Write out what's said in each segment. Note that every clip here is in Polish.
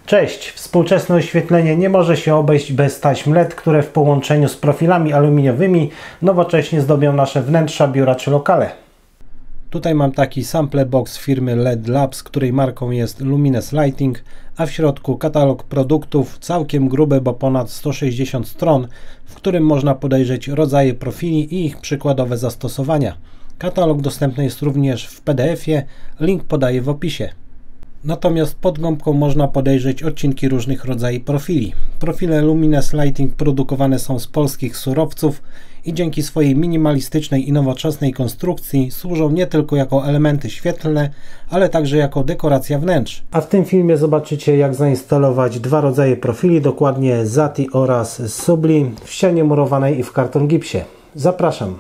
Cześć! Współczesne oświetlenie nie może się obejść bez taśm LED, które w połączeniu z profilami aluminiowymi nowocześnie zdobią nasze wnętrza, biura czy lokale. Tutaj mam taki sample box firmy LED Labs, której marką jest Lumines Lighting, a w środku katalog produktów całkiem gruby, bo ponad 160 stron, w którym można podejrzeć rodzaje profili i ich przykładowe zastosowania. Katalog dostępny jest również w PDF-ie, link podaję w opisie. Natomiast pod gąbką można podejrzeć odcinki różnych rodzajów profili. Profile Lumines Lighting produkowane są z polskich surowców i dzięki swojej minimalistycznej i nowoczesnej konstrukcji służą nie tylko jako elementy świetlne, ale także jako dekoracja wnętrz. A w tym filmie zobaczycie, jak zainstalować dwa rodzaje profili, dokładnie Zati oraz Subli, w ścianie murowanej i w karton gipsie. Zapraszam!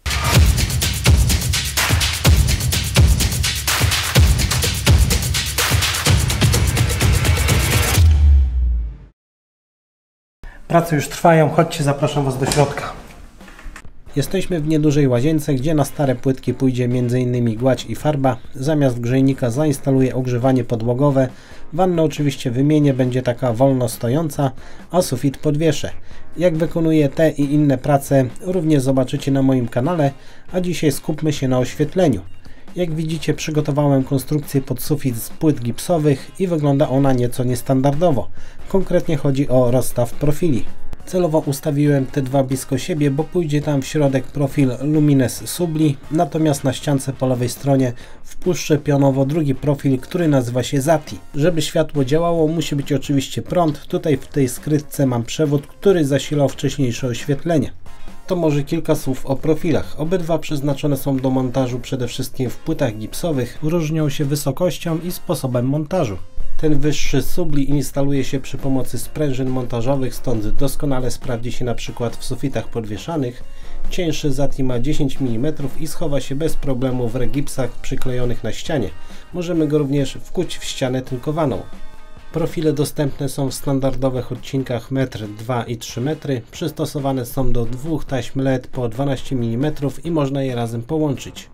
Prace już trwają, chodźcie, zapraszam Was do środka. Jesteśmy w niedużej łazience, gdzie na stare płytki pójdzie m.in. gładź i farba. Zamiast grzejnika zainstaluję ogrzewanie podłogowe. Wannę oczywiście wymienię, będzie taka wolno stojąca, a sufit podwieszę. Jak wykonuję te i inne prace również zobaczycie na moim kanale, a dzisiaj skupmy się na oświetleniu. Jak widzicie, przygotowałem konstrukcję pod sufit z płyt gipsowych i wygląda ona nieco niestandardowo. Konkretnie chodzi o rozstaw profili. Celowo ustawiłem te dwa blisko siebie, bo pójdzie tam w środek profil Lumines Subli, natomiast na ściance po lewej stronie wpuszczę pionowo drugi profil, który nazywa się Zati. Żeby światło działało, musi być oczywiście prąd. Tutaj w tej skrytce mam przewód, który zasilał wcześniejsze oświetlenie. To może kilka słów o profilach. Obydwa przeznaczone są do montażu przede wszystkim w płytach gipsowych. Różnią się wysokością i sposobem montażu. Ten wyższy Subli instaluje się przy pomocy sprężyn montażowych, stąd doskonale sprawdzi się na przykład w sufitach podwieszanych. Cieńszy Zati ma 10 mm i schowa się bez problemu w regipsach przyklejonych na ścianie. Możemy go również wkuć w ścianę tynkowaną. Profile dostępne są w standardowych odcinkach 1, 2 i 3 metry. Przystosowane są do dwóch taśm LED po 12 mm i można je razem połączyć.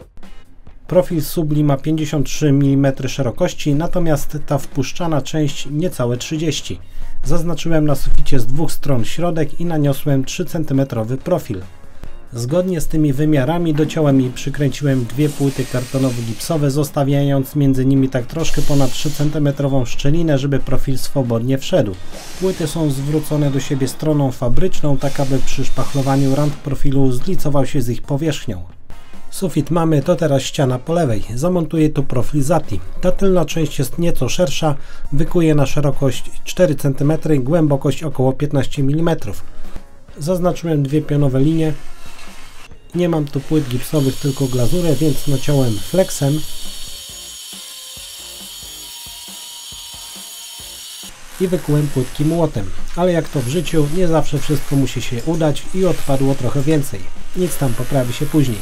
Profil Subli ma 53 mm szerokości, natomiast ta wpuszczana część niecałe 30. Zaznaczyłem na suficie z dwóch stron środek i naniosłem 3 cm profil. Zgodnie z tymi wymiarami dociąłem i przykręciłem dwie płyty kartonowo-gipsowe, zostawiając między nimi tak troszkę ponad 3 cm szczelinę, żeby profil swobodnie wszedł. Płyty są zwrócone do siebie stroną fabryczną, tak aby przy szpachlowaniu rand profilu zlicował się z ich powierzchnią. Sufit mamy, to teraz ściana po lewej. Zamontuję tu profil Zati. Ta tylna część jest nieco szersza, wykuję na szerokość 4 cm, głębokość około 15 mm. Zaznaczyłem dwie pionowe linie. Nie mam tu płyt gipsowych, tylko glazurę, więc naciąłem flexem. I wykułem płytki młotem. Ale jak to w życiu, nie zawsze wszystko musi się udać i odpadło trochę więcej. Nic tam, poprawi się później.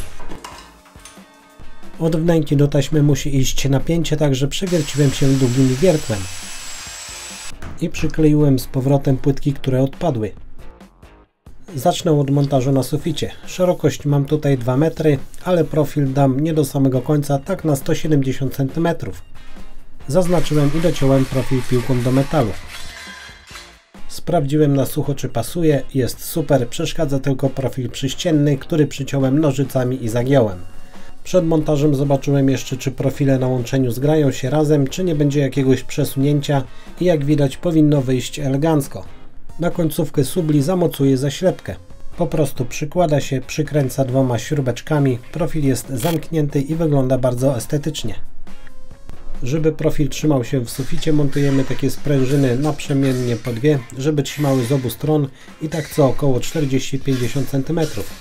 Od wnęki do taśmy musi iść napięcie, także przewierciłem się długim wiertłem. I przykleiłem z powrotem płytki, które odpadły. Zacznę od montażu na suficie. Szerokość mam tutaj 2 metry, ale profil dam nie do samego końca, tak na 170 cm. Zaznaczyłem i dociąłem profil piłką do metalu. Sprawdziłem na sucho, czy pasuje, jest super, przeszkadza tylko profil przyścienny, który przyciąłem nożycami i zagiąłem. Przed montażem zobaczyłem jeszcze, czy profile na łączeniu zgrają się razem, czy nie będzie jakiegoś przesunięcia i jak widać powinno wyjść elegancko. Na końcówkę Subli zamocuję zaślepkę. Po prostu przykłada się, przykręca dwoma śrubeczkami, profil jest zamknięty i wygląda bardzo estetycznie. Żeby profil trzymał się w suficie, montujemy takie sprężyny naprzemiennie po dwie, żeby trzymały z obu stron i tak co około 40-50 cm.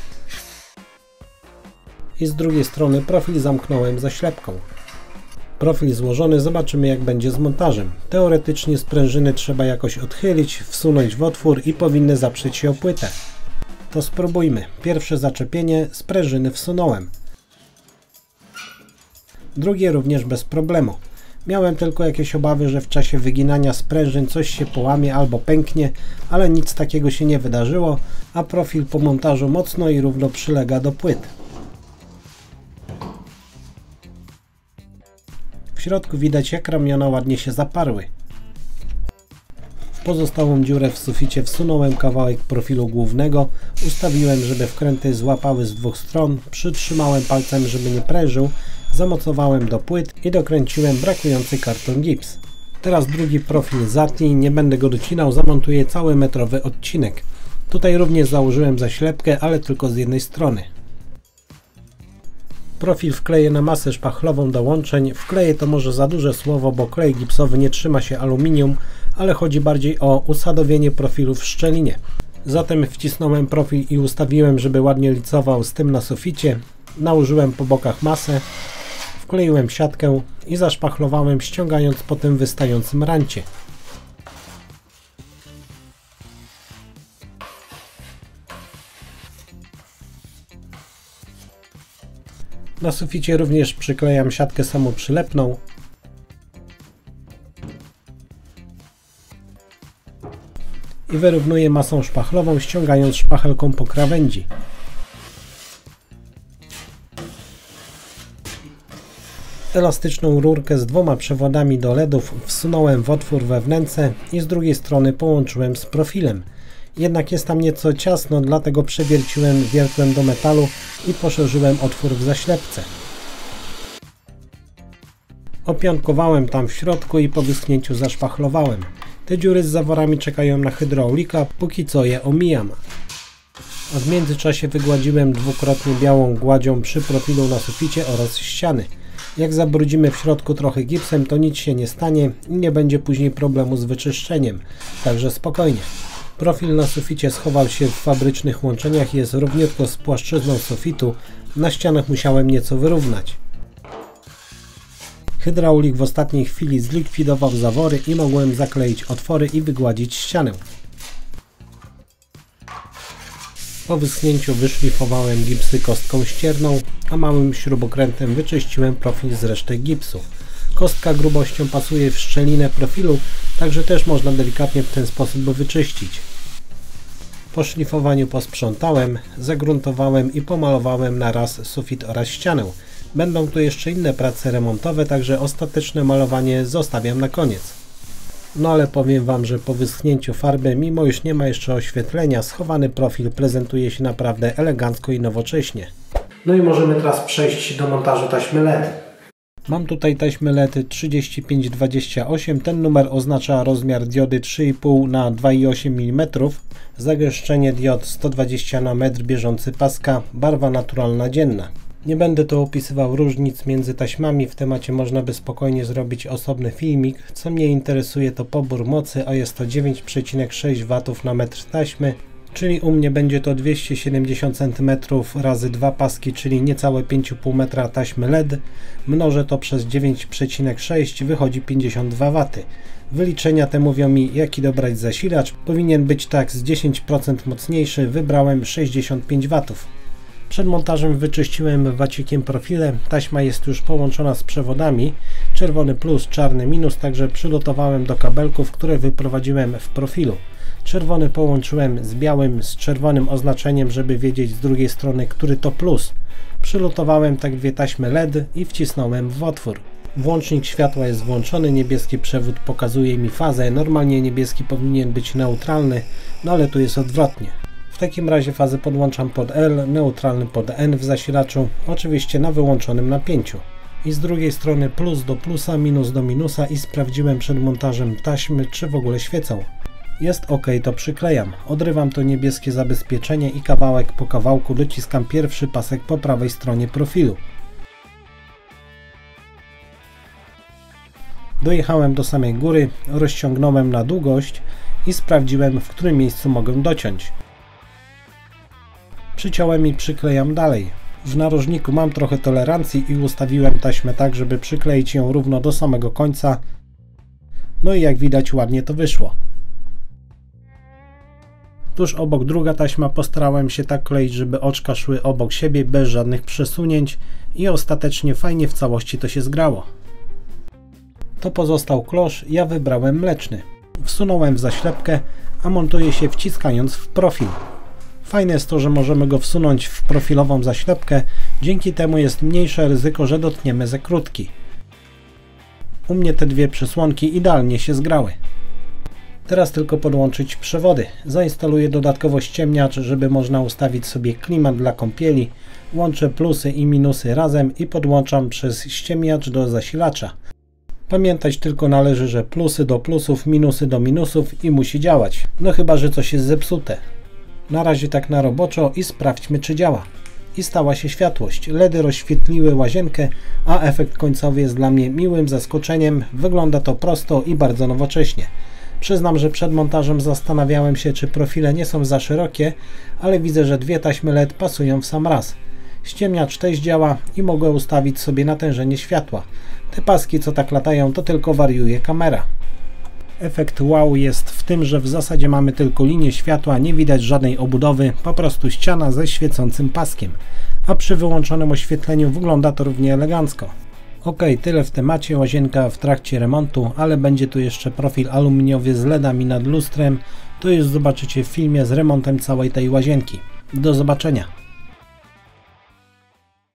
I z drugiej strony profil zamknąłem zaślepką. Profil złożony, zobaczymy jak będzie z montażem. Teoretycznie sprężyny trzeba jakoś odchylić, wsunąć w otwór i powinny zaprzeć się o płytę. To spróbujmy. Pierwsze zaczepienie, sprężyny wsunąłem. Drugie również bez problemu. Miałem tylko jakieś obawy, że w czasie wyginania sprężyn coś się połamie albo pęknie, ale nic takiego się nie wydarzyło, a profil po montażu mocno i równo przylega do płyt. W środku widać, jak ramiona ładnie się zaparły. pozostałą dziurę w suficie wsunąłem kawałek profilu głównego, ustawiłem, żeby wkręty złapały z dwóch stron, przytrzymałem palcem, żeby nie prężył, zamocowałem do płyt i dokręciłem brakujący karton gips. Teraz drugi profil zatnij, nie będę go docinał, zamontuję cały metrowy odcinek. Tutaj również założyłem zaślepkę, ale tylko z jednej strony. Profil wkleję na masę szpachlową do łączeń. Wkleję to może za duże słowo, bo klej gipsowy nie trzyma się aluminium, ale chodzi bardziej o usadowienie profilu w szczelinie. Zatem wcisnąłem profil i ustawiłem, żeby ładnie licował z tym na suficie. Nałożyłem po bokach masę, wkleiłem siatkę i zaszpachlowałem, ściągając po tym wystającym rancie. Na suficie również przyklejam siatkę samoprzylepną. I wyrównuję masą szpachlową, ściągając szpachelką po krawędzi. Elastyczną rurkę z dwoma przewodami do LEDów wsunąłem w otwór we wnęce i z drugiej strony połączyłem z profilem. Jednak jest tam nieco ciasno, dlatego przewierciłem wiertłem do metalu i poszerzyłem otwór w zaślepce. Opiątkowałem tam w środku i po wyschnięciu zaszpachlowałem. Te dziury z zaworami czekają na hydraulika, póki co je omijam. A w międzyczasie wygładziłem dwukrotnie białą gładzią przy profilu na suficie oraz ściany. Jak zabrudzimy w środku trochę gipsem, to nic się nie stanie i nie będzie później problemu z wyczyszczeniem, także spokojnie. Profil na suficie schował się w fabrycznych łączeniach i jest równiutko z płaszczyzną sufitu, na ścianach musiałem nieco wyrównać. Hydraulik w ostatniej chwili zlikwidował zawory i mogłem zakleić otwory i wygładzić ścianę. Po wyschnięciu wyszlifowałem gipsy kostką ścierną, a małym śrubokrętem wyczyściłem profil z resztek gipsu. Kostka grubością pasuje w szczelinę profilu, także też można delikatnie w ten sposób wyczyścić. Po szlifowaniu posprzątałem, zagruntowałem i pomalowałem na raz sufit oraz ścianę. Będą tu jeszcze inne prace remontowe, także ostateczne malowanie zostawiam na koniec. No ale powiem Wam, że po wyschnięciu farby, mimo iż nie ma jeszcze oświetlenia, schowany profil prezentuje się naprawdę elegancko i nowocześnie. No i możemy teraz przejść do montażu taśmy LED. Mam tutaj taśmy LED 3528, ten numer oznacza rozmiar diody 3,5 na 2,8 mm, zagęszczenie diod 120 na metr bieżący paska, barwa naturalna dzienna. Nie będę tu opisywał różnic między taśmami, w temacie można by spokojnie zrobić osobny filmik. Co mnie interesuje to pobór mocy, a jest to 9,6 W na metr taśmy, czyli u mnie będzie to 270 cm razy 2 paski, czyli niecałe 5,5 metra taśmy LED. Mnożę to przez 9,6, wychodzi 52 W. Wyliczenia te mówią mi, jaki dobrać zasilacz. Powinien być tak z 10% mocniejszy, wybrałem 65 W. Przed montażem wyczyściłem wacikiem profile, taśma jest już połączona z przewodami, czerwony plus, czarny minus, także przylutowałem do kabelków, które wyprowadziłem w profilu. Czerwony połączyłem z białym, z czerwonym oznaczeniem, żeby wiedzieć z drugiej strony, który to plus. Przylutowałem tak dwie taśmy LED i wcisnąłem w otwór. Włącznik światła jest włączony, niebieski przewód pokazuje mi fazę, normalnie niebieski powinien być neutralny, no ale tu jest odwrotnie. W takim razie fazę podłączam pod L, neutralny pod N w zasilaczu, oczywiście na wyłączonym napięciu. I z drugiej strony plus do plusa, minus do minusa i sprawdziłem przed montażem taśmy, czy w ogóle świecą. Jest ok, to przyklejam. Odrywam to niebieskie zabezpieczenie i kawałek po kawałku dociskam pierwszy pasek po prawej stronie profilu. Dojechałem do samej góry, rozciągnąłem na długość i sprawdziłem, w którym miejscu mogę dociąć. Przyciąłem i przyklejam dalej. W narożniku mam trochę tolerancji i ustawiłem taśmę tak, żeby przykleić ją równo do samego końca. No i jak widać ładnie to wyszło. Tuż obok druga taśma, postarałem się tak kleić, żeby oczka szły obok siebie bez żadnych przesunięć i ostatecznie fajnie w całości to się zgrało. To pozostał klosz, ja wybrałem mleczny. Wsunąłem w zaślepkę, a montuje się wciskając w profil. Fajne jest to, że możemy go wsunąć w profilową zaślepkę, dzięki temu jest mniejsze ryzyko, że dotkniemy zakrutki. U mnie te dwie przysłonki idealnie się zgrały. Teraz tylko podłączyć przewody. Zainstaluję dodatkowo ściemniacz, żeby można ustawić sobie klimat dla kąpieli. Łączę plusy i minusy razem i podłączam przez ściemniacz do zasilacza. Pamiętać tylko należy, że plusy do plusów, minusy do minusów i musi działać. No chyba, że coś jest zepsute. Na razie tak na roboczo i sprawdźmy, czy działa. I stała się światłość. LEDy rozświetliły łazienkę, a efekt końcowy jest dla mnie miłym zaskoczeniem. Wygląda to prosto i bardzo nowocześnie. Przyznam, że przed montażem zastanawiałem się, czy profile nie są za szerokie, ale widzę, że dwie taśmy LED pasują w sam raz. Ściemniacz też działa i mogę ustawić sobie natężenie światła. Te paski, co tak latają, to tylko wariuje kamera. Efekt wow jest w tym, że w zasadzie mamy tylko linię światła, nie widać żadnej obudowy, po prostu ściana ze świecącym paskiem. A przy wyłączonym oświetleniu wygląda to równie elegancko. Ok, tyle w temacie, łazienka w trakcie remontu, ale będzie tu jeszcze profil aluminiowy z LEDami nad lustrem. To już zobaczycie w filmie z remontem całej tej łazienki. Do zobaczenia.